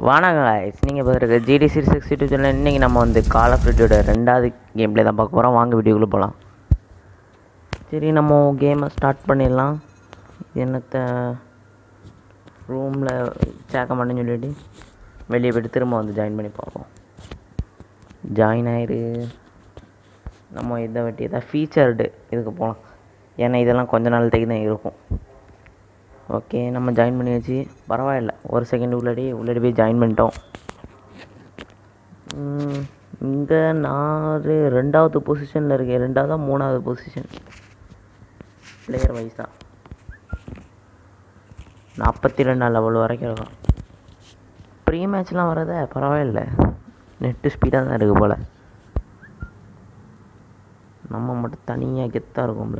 வணக்கம் guys, நீங்கள் பார்த்துருக்க ஜிடி சீரிஸ் 62 சேனல். இன்றைக்கி நம்ம வந்து கால் ஆஃப் டியூட்டியோட 2வது கேம் ப்ளே தான் பார்க்க போகிறோம். வாங்க வீடியோக்குள்ளே போகலாம். சரி, நம்ம கேமை ஸ்டார்ட் பண்ணிடலாம். என்னத்தை ரூமில் சேர்க்க மாட்டேன்னு சொல்லிவிட்டு வெளியே போய்ட்டு திரும்ப வந்து ஜாயின் பண்ணி பார்ப்போம். ஜாயின் ஆயிரு. நம்ம இதை வட்டி எதாவது ஃபீச்சர்டு இதுக்கு போகலாம். ஏன்னா இதெல்லாம் கொஞ்ச நாள் தான் இருக்கும். ஓகே, நம்ம ஜாயின் பண்ணியாச்சு. பரவாயில்ல, ஒரு செகண்ட் உள்ளாடி போய் ஜாயின் பண்ணிட்டோம். இங்கே நான் 2வது பொசிஷனில் இருக்கேன். 2வது 3வது பொசிஷன் பிளேயர் வைஸாக 42 லெவல் வரைக்கும் இருக்கும். ப்ரீ மேட்ச்லாம் வரதே பரவாயில்ல, நெட்டு ஸ்பீடாக தான் இருக்குது போல். நம்ம மட்டும் தனியாக கெத்தாக இருக்கும்ல.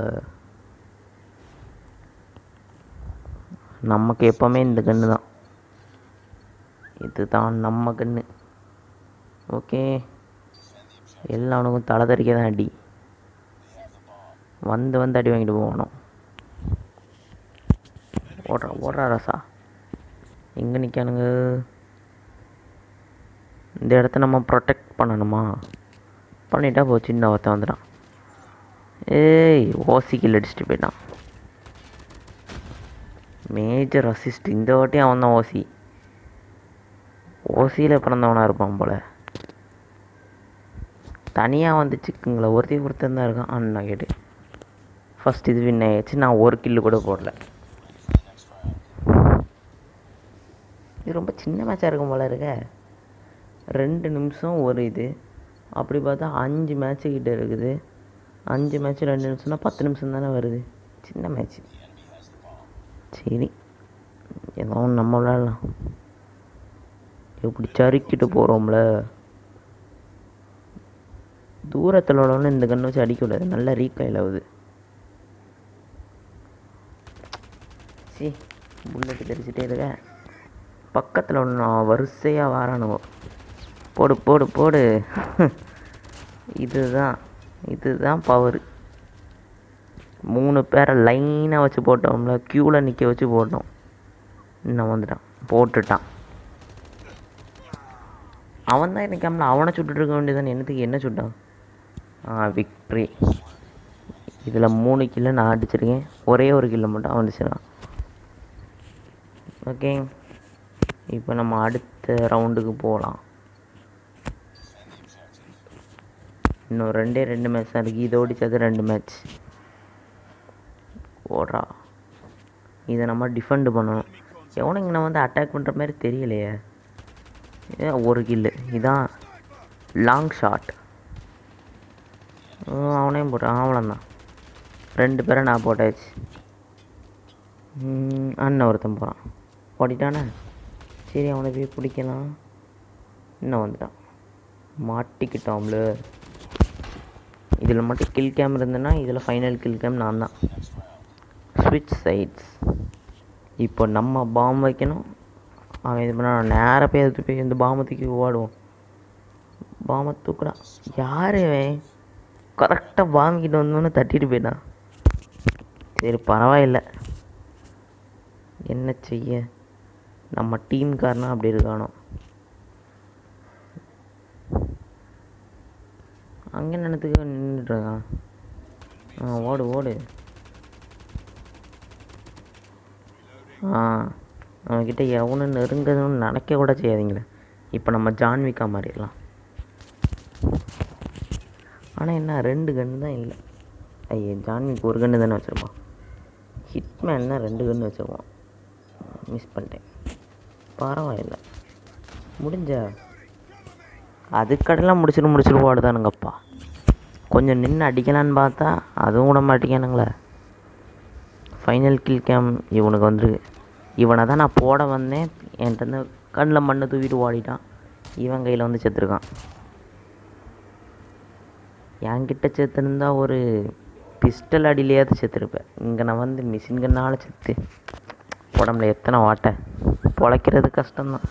நமக்கு எப்போவுமே இந்த கன்று தான், இதுதான் நம்ம கன்று. ஓகே, எல்லாவனுக்கும் தலை தறிக்க தான் அடி. வந்து அடி வாங்கிட்டு போகணும். ஓடுறா ரசா. எங்கே நிற்கானுங்க? இந்த இடத்த நம்ம ப்ரொடெக்ட் பண்ணணுமா? பண்ணிட்டா போச்சு. சின்ன ஒருத்தன் வந்துட்டான். ஏய், ஓசிக்கில் அடிச்சுட்டு போயிட்டான். Major assist. இந்த வாட்டி அவன் தான் ஓசியில் பிறந்தவனாக இருப்பான் போல். தனியாக வந்து சிக்குங்களா ஒருத்தன் தான் இருக்கான். அண்ணா கேட்டு ஃபஸ்ட் இது வின் ஆகிடுச்சு. நான் ஒரு கில்லு கூட போடல. இது ரொம்ப சின்ன மேட்சாக இருக்கும் போல் இருக்க. 2 நிமிஷம் ஒரு இது. அப்படி பார்த்தா 5 மேட்ச்சு கிட்டே இருக்குது. 5 மேட்ச்சு 2 நிமிஷம்னா 10 நிமிஷம் தானே வருது. சின்ன மேட்ச்சு. சரி, ஏதோ ஒன்று நம்ம விளையாடலாம். இப்படி சறுக்கிட்டு போகிறோம்ல. தூரத்தில் உள்ளவொன்னு இந்த கண்ணை வச்சு அடிக்கக்கூடாது. நல்லா ரீகாயில் ஆகுது. சரி, புல்லட்டு தெரிச்சுட்டே இருக்க. பக்கத்தில் ஒன்று வரிசையாக வாரானுவோ. போடு. இதுதான் பவர். 3 பேரை லைனாக வச்சு போட்டோம்ல. க்யூவில் நிற்க வச்சு போட்டோம். இன்னும் வந்துட்டான், போட்டுட்டான். அவன் தான் நிற்காமல. அவனை சுட்டுட்டு இருக்க வேண்டியதானே. என்ன சுட்டான்? விக்ட்ரி. இதில் 3 கில்லு நான் அடிச்சிருக்கேன். ஒரே ஒரு கில்லு மட்டும் அவன் அடிச்சிருக்கான். ஓகே, இப்போ நம்ம அடுத்த ரவுண்டுக்கு போகலாம். இன்னும் 2 மேட்ச் தான் இருக்குது. இதை ஓடிச்சது 2 மேட்ச். ஓடுறா. இதை நம்ம டிஃபெண்டு பண்ணணும். எவனுங்க நான் வந்து அட்டாக் பண்ணுற மாதிரி தெரியலையே. ஒரு கில்லு. இதான் லாங் ஷாட். அவனையும் போட்டான். அவ்வளோந்தான். 2 பேரை நான் போட்டாச்சு. அண்ணன் ஒருத்தன் போகிறான். ஓடிட்டானே. சரி, அவனை போய் பிடிக்கலாம். இன்னும் வந்துட்டான். மாட்டிக்கிட்டோம்ல. இதில் மட்டும் கில் கேம் இருந்ததுன்னா இதில் ஃபைனல் கில் கேம் நான் தான். ஸ்விட்ச் சைட்ஸ். இப்போ நம்ம பாம் வைக்கணும். அவன் இது பண்ண நேராக போய் இந்த பாம்பை தூக்கி ஓடுவோம். பாம்பை தூக்குடா. யார் கரெக்டாக பாம்பிக்கிட்ட வந்தோன்னு தட்டிட்டு போயிட்டான். சரி, பரவாயில்லை. என்ன செய்ய, நம்ம டீம்காரனா அப்படி இருக்கானோ. அங்கே நினைத்துக்கு நின்றுட்டுருக்கான். ஓடு. அவன்கிட்ட எவனும் நெருங்கணும்னு நினைக்க கூட செய்யாதீங்களே. இப்போ நம்ம ஜான்விக்கா மாறிடலாம். ஆனால் என்ன 2 கன்று தான் இல்லை. ஐயே, ஜான்விக்கு ஒரு கன்று தானே வச்சுருப்பான். ஹிட்மேன் தான் 2 கன்று வச்சுருப்பான். மிஸ் பண்ணிட்டேன். பரவாயில்லை, முடிஞ்சா அதுக்கடலாம் முடிச்சுட்டு ஓடுதானுங்கப்பா. கொஞ்சம் நின்று அடிக்கலான்னு பார்த்தா அதுவும் கூட மாட்டிக்கானுங்களே. ஃபைனல் கில் கேம் இவனுக்கு வந்துருக்கு. இவனை தான் நான் போட வந்தேன். என்கிட்ட கண்ணில் மண்ணை தூக்கிட்டு ஓடிட்டான். இவன் கையில் வந்து செத்துருக்கான். என்கிட்ட செத்துருந்தா ஒரு பிஸ்டல் அடியிலையாவது செத்துருப்பேன். இங்கே நான் வந்து மிஷின் கண்ணால் செத்து உடம்புல எத்தனை வாட்டை. பொழைக்கிறது கஷ்டம்தான்.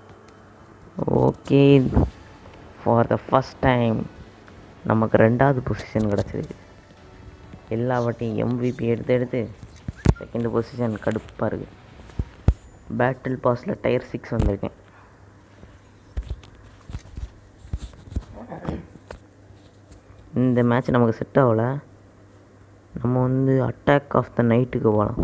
Okay, for the first time நமக்கு 2வது பொசிஷன் கிடச்சிருக்கு. எல்லா வாட்டியும் MVP எடுத்து 2nd பொசிஷன் கடுப்பாக இருக்குது. பேட்டில் பாஸில் டயர் 6 வந்திருக்கேன். இந்த மேட்ச் நமக்கு செட் ஆகலை. நம்ம வந்து அட்டாக் ஆஃப் த நைட்டுக்கு போகலாம்.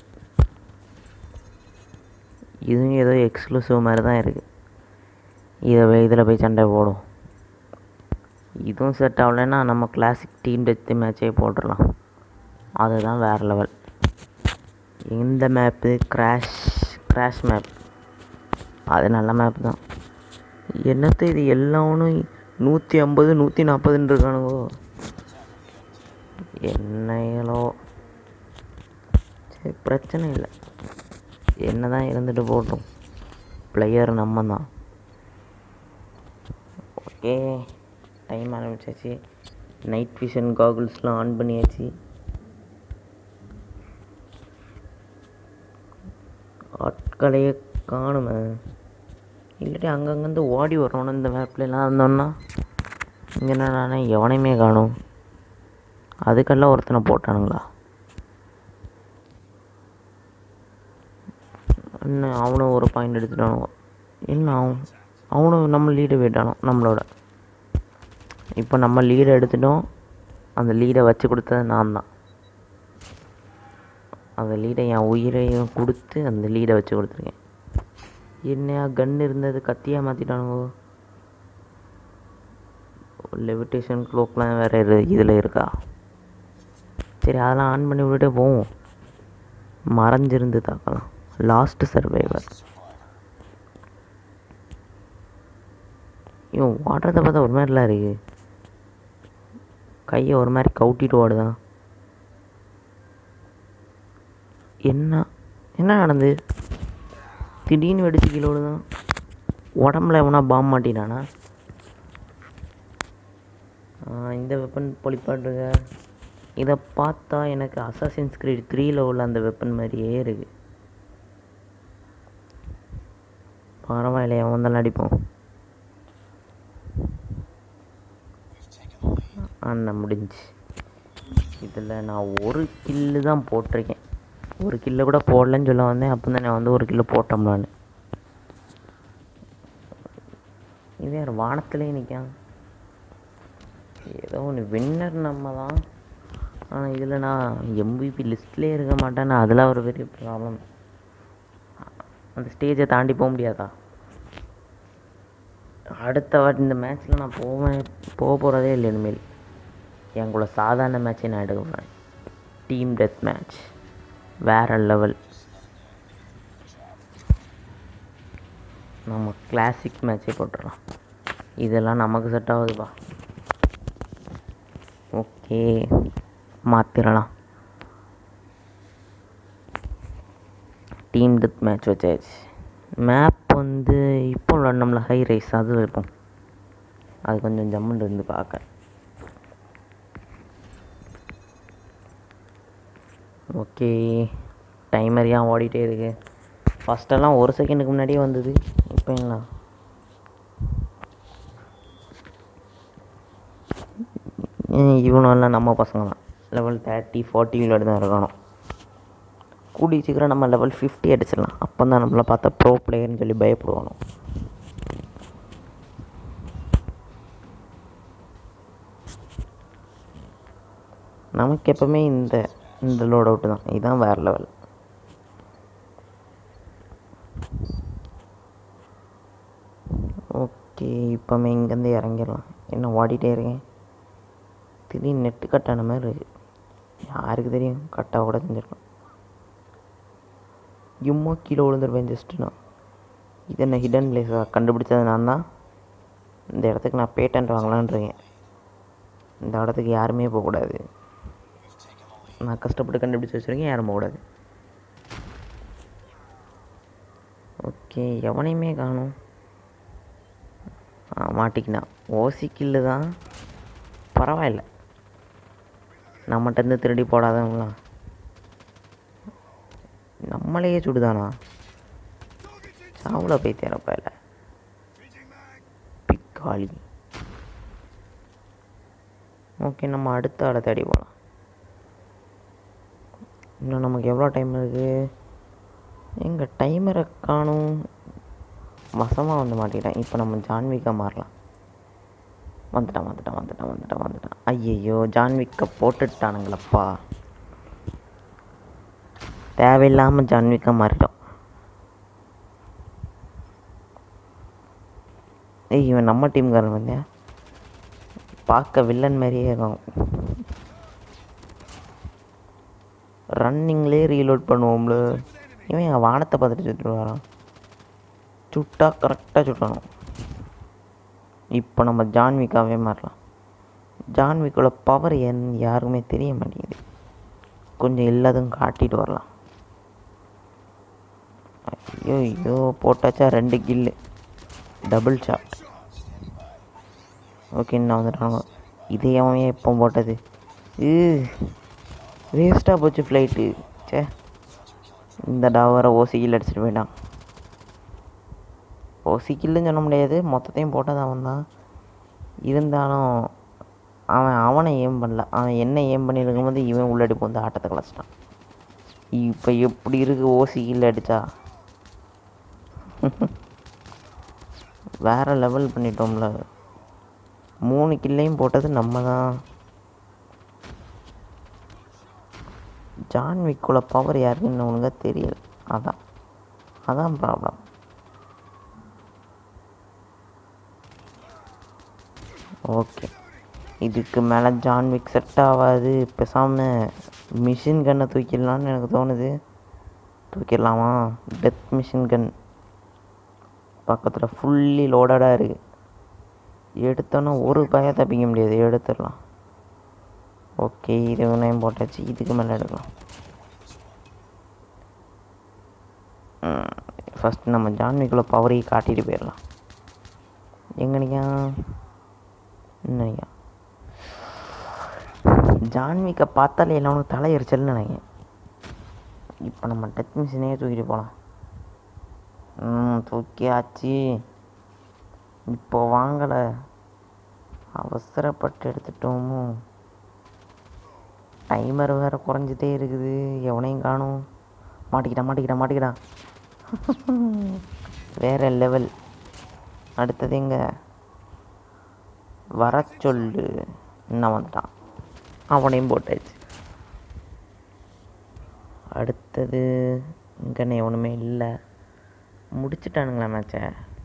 இதுவும் ஏதோ எக்ஸ்க்ளூசிவ் மாதிரி தான் இருக்குது. இதில் போய் சண்டை போடும். இதுவும் செட் ஆகலைன்னா நம்ம கிளாசிக் டீம் டெத் மேட்சே போட்டுடலாம். அதுதான் வேறு லெவல். இந்த மேப்பு கிராஷ் மேப், அது நல்ல மேப் தான். என்னத்த இது எல்லாவனும் 150 140 இருக்கானுங்கோ. என்னைகளோ சரி, பிரச்சனை இல்லை. என்ன தான் இருந்துட்டு போட்டோம், பிளேயர் நம்ம தான். ஓகே, டைம் ஆரம்பிச்சாச்சு. நைட் விஷன் காகுல்ஸ்லாம் ஆன் பண்ணியாச்சு. ஆட்களையே காணுமே. இல்லாட்டி அங்கங்கேருந்து ஓடி வரணும். இந்த மேப்லாம் இருந்தோன்னா இங்கே நான் எவனையுமே காணும். அதுக்கெல்லாம் ஒருத்தனை போட்டானுங்களா? என்ன அவனும் ஒரு பாயிண்ட் எடுத்துட்டானோ? என்ன அவனும் நம்ம லீடை போயிட்டானோ நம்மளோட. இப்போ நம்ம லீடை எடுத்துட்டோம். அந்த லீடை வச்சு கொடுத்தது நான் தான். அந்த லீடை என் உயிரையும் கொடுத்து அந்த லீடை வச்சு கொடுத்துருக்கேன். என்னையா கன் இருந்தது கத்தியாக மாற்றிட்டானுங்கோ. லெவிட்டேஷன் க்ளோக்லாம் வேறு இதில் இருக்கா? சரி, அதெல்லாம் ஆன் பண்ணி விட்டுட்டே போவோம். மறைஞ்சிருந்து தாக்கலாம். Last survivor. இவன் ஓடுறத பார்த்தா ஒரு மாதிரிலாம் இருக்குது. கையை ஒரு மாதிரி கவுட்டிட்டு ஓடுதான். என்ன நடந்து திடீர்னு வெடிச்சு கீழே ஓடுதான். உடம்புல எவனா பாம்பு மாட்டினானா? இந்த வெப்பன் பொழிப்பாட்டுங்க. இதை பார்த்தா எனக்கு அசாசின்ஸ் கிரீட் 3 உள்ள அந்த வெப்பன் மாதிரியே இருக்குது. பரவாயில்லையா, வந்தாலும் அடிப்போம். அண்ணன் முடிஞ்சு. இதில் நான் ஒரு கில்லு தான் போட்டிருக்கேன். ஒரு கில்லு கூட போடலன்னு சொல்ல வந்தேன். அப்போ தான் நான் வந்து ஒரு கில்லு போட்டோம்னான்னு. இது யார் வானத்துலேயே நிற்கான்? ஏதோ ஒன்று வின்னர் நம்ம தான். ஆனால் இதில் நான் MVP லிஸ்ட்லேயே இருக்க மாட்டேன்னு அதில் ஒரு பெரிய ப்ராப்ளம். அந்த ஸ்டேஜை தாண்டி போக முடியாதா? அடுத்த வாட்டி இந்த மேட்ச்சில் நான் போக போகிறதே இல்லை. இனிமேல் எங்களோட சாதாரண மேட்சை நான் எடுக்க போகிறேன். டீம் டெத் மேட்ச் வேறு லெவல். நம்ம கிளாசிக் மேட்சே போட்டுடலாம். இதெல்லாம் நமக்கு செட் ஆகுதுப்பா. ஓகே, மாற்றிடலாம். டீம் டெத் மேட்ச் வச்சாச்சு. மேப் வந்து இப்போ நம்மளை ஹை ரைஸ் அது வைப்போம். அது கொஞ்சம் ஜம்முன்னு இருந்து பார்க்க. ஓகே, டைமர் ஏன் ஓடிட்டே இருக்கு? ஃபஸ்ட்டெல்லாம் 1 செகண்டுக்கு முன்னாடியே வந்தது. இப்போ என்ன? இவனெல்லாம் நம்ம பசங்க தான். லெவல் 30 40 விளையாடி தான் இருக்கணும். கூடி சீக்கிரம் நம்ம லெவல் 50 அடிச்சிடலாம். அப்போ தான் நம்மளை பார்த்தா ப்ரோ பிளேயர்னு சொல்லி பயப்படுவானோ. நமக்கு எப்போவுமே இந்த லோட் அவுட்டு தான். இதுதான் வேறு லெவல். ஓகே, இப்போமே இங்கேருந்து இறங்கிடலாம். என்ன ஓடிட்டே இருக்கேன். திடீர்னு நெட்டு கட்டான மாதிரி இருக்குது. யாருக்கு தெரியும், கட்டாக கூட செஞ்சிருக்கோம். இம்மா கீழே விழுந்துருப்பேன் ஜஸ்ட்டு. நான் இது என்ன ஹிடன் பிளேஸாக கண்டுபிடிச்சது நான் தான். இந்த இடத்துக்கு நான் பேட்டன்ட் வாங்கலான்னு இருக்கேன். இந்த இடத்துக்கு யாருமே போகக்கூடாது. நான் கஷ்டப்பட்டு கண்டுபிடிச்சி வச்சுருக்கேன், யாரும் போகக்கூடாது. ஓகே, எவனையுமே காணும். மாட்டிக்கினா. ஓசி கில்லு தான், பரவாயில்ல. நம்மகிட்டருந்து திருடி போடாதவங்களாம் நம்மளையே சுடுதானா? சாவில் போய் தேரப்பா இல்லை பிக்காளி. ஓகே, நம்ம அடுத்த ஆளை தேடி போகலாம். இன்னும் நமக்கு எவ்வளோ டைம் இருக்குது? எங்கள் டைமரை காணும். வசமாக வந்து மாட்டிக்கிட்டேன். இப்போ நம்ம ஜான்விக்காக மாறலாம். வந்துட்டான். ஐயையோ, ஜான்விக்கை போட்டுட்டானுங்களப்பா. தேவையில்லாமல் ஜான்விக்கை மாறிட்டோம். இவன் நம்ம டீம்காரன் வந்து பார்க்க வில்லன் மாதிரியே இருக்கும். ரன்னிங்லேயே ரீலோட் பண்ணுவோம்ல. இவன் என் வானத்தை பார்த்துட்டு சுற்றிட்டு வரான். சுட்டா கரெக்டாக சுட்டணும். இப்போ நம்ம ஜான்விக்காவே மாறலாம். ஜான்விக்கோட பவர் யாருக்குமே தெரிய மாட்டேங்குது. கொஞ்சம் எல்லாத்தையும் காட்டிட்டு வரலாம். ஐயோ போட்டாச்சா 2 கில்லு, டபுள் ஷாட். ஓகே, நான் வந்துட்டாங்க. இதே அவன் எப்போ போட்டது? வேஸ்ட்டாக போச்சு ஃப்ளைட்டு. சே, இந்த டவரை ஓசிக்கில் அடிச்சிட்டு போயிட்டான். ஓசிக்கில்னு சொல்ல முடியாது, மொத்தத்தையும் போட்டது அவன் தான். இருந்தாலும் அவனை ஏம் பண்ணல. அவன் என்ன ஏம் பண்ணியிருக்கும்போது இவன் உள்ளடி வந்து ஆட்டத்தை கலைச்சிட்டான். இப்போ எப்படி இருக்குது ஓசிக்கில் அடித்தா? வேறு லெவல் பண்ணிட்டோம்ல. 3 கில்லையும் போட்டது நம்ம தான். ஜான்விக்கோட பவர் யாருக்குன்னு ஒழுங்காக தெரியல. அதான் ப்ராப்ளம். ஓகே, இதுக்கு மேலே ஜான்விக் செட் ஆகாது. பேசாமல் மிஷின் கன்னை தூக்கிடலான்னு எனக்கு தோணுது. தூக்கிடலாமா? டெத் மிஷின் கன் பக்கத்தில் ஃபுல்லி லோடடாக இருக்குது. எடுத்தோன்னா ஒரு பய தப்பிக்க முடியாது. எடுத்துடலாம். ஓகே, இது ஒன்றையும் போட்டாச்சு. இதுக்கு மேலே எடுக்கலாம். ஃபஸ்ட்டு நம்ம ஜான்விக்குள்ள பவரையும் காட்டிட்டு போயிடலாம். எங்கனிக்கா ஜான்விக்கை பார்த்தாலே எல்லாரும் தலை எரிச்சல்னு நினைக்கிறேன். இப்போ நம்ம டச் மிஷினே தூக்கிட்டு போகலாம். தூக்கியாச்சு. இப்போ வாங்கலை, அவசரப்பட்டு எடுத்துட்டோமோ. டைமர் வேறு குறைஞ்சிட்டே இருக்குது. எவனையும் காணும். மாட்டிக்கிட்டான். வேறு லெவல். அடுத்தது எங்க வர சொல்லு. இன்னும் வந்துட்டான். அவனையும் போட்டாச்சு. அடுத்தது இங்கே ஒன்றுமே இல்லை. முடிச்சுட்டானுங்களா மேட்சை?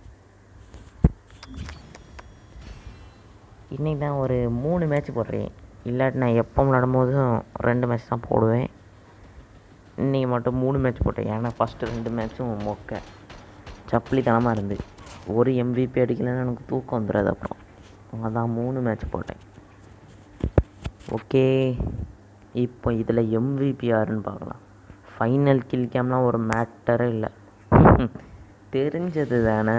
இன்றைக்கி தான் ஒரு 3 மேட்ச் போடுறேன். இல்லாட்டி நான் எப்போ விளாடும்போதும் 2 மேட்ச் தான் போடுவேன். இன்றைக்கி மட்டும் 3 மேட்ச் போட்டேன். ஏன்னா ஃபஸ்ட்டு 2 மேட்ச்சும் மொக்க சப்பிளித்தனமாக இருந்து ஒரு MVP அடிக்கலைன்னு எனக்கு தூக்கம் வந்துடாது. அப்புறம் அதான் 3 மேட்ச் போட்டேன். ஓகே, இப்போ இதில் MVP யாருன்னு பார்க்கலாம். ஃபைனல் கில் கேம்லாம் ஒரு மேட்டரே இல்லை. தெரிஞ்சது தானே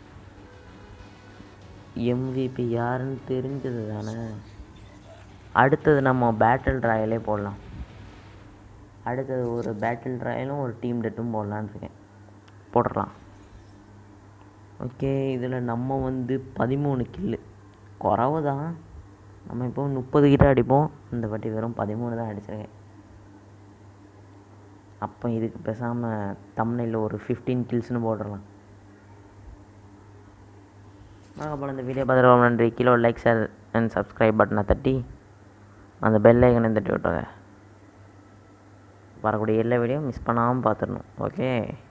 MVP யாருன்னு தெரிஞ்சது தானே. அடுத்தது நம்ம பேட்டில் ட்ராயலே போடலாம். அடுத்தது ஒரு பேட்டில் ட்ராயலும் ஒரு டீம் டெட்டும் போடலான்னு இருக்கேன். போட்டுடலாம். ஓகே, இதில் நம்ம 13 கில்லு குறவு தான். நம்ம இப்போ 30 கிட்ட அடிப்போம். இந்த வாட்டி வெறும் 13 தான் அடிச்சிருக்கேன். அப்போ இதுக்கு பேசாமல் தம்ப்நெயிலில் ஒரு 15 கில்ஸ்னு போட்டுடலாம். அப்புறம் இந்த வீடியோ பார்த்துட்டு ரொம்ப நன்றி. கீழே லைக், ஷேர் அண்ட் சப்ஸ்கிரைப் பட்டனை தட்டி அந்த பெல் ஐக்கனை தட்டி விட்டுருங்க. வரக்கூடிய எல்லா வீடியோ மிஸ் பண்ணாமல் பார்த்துடணும். ஓகே.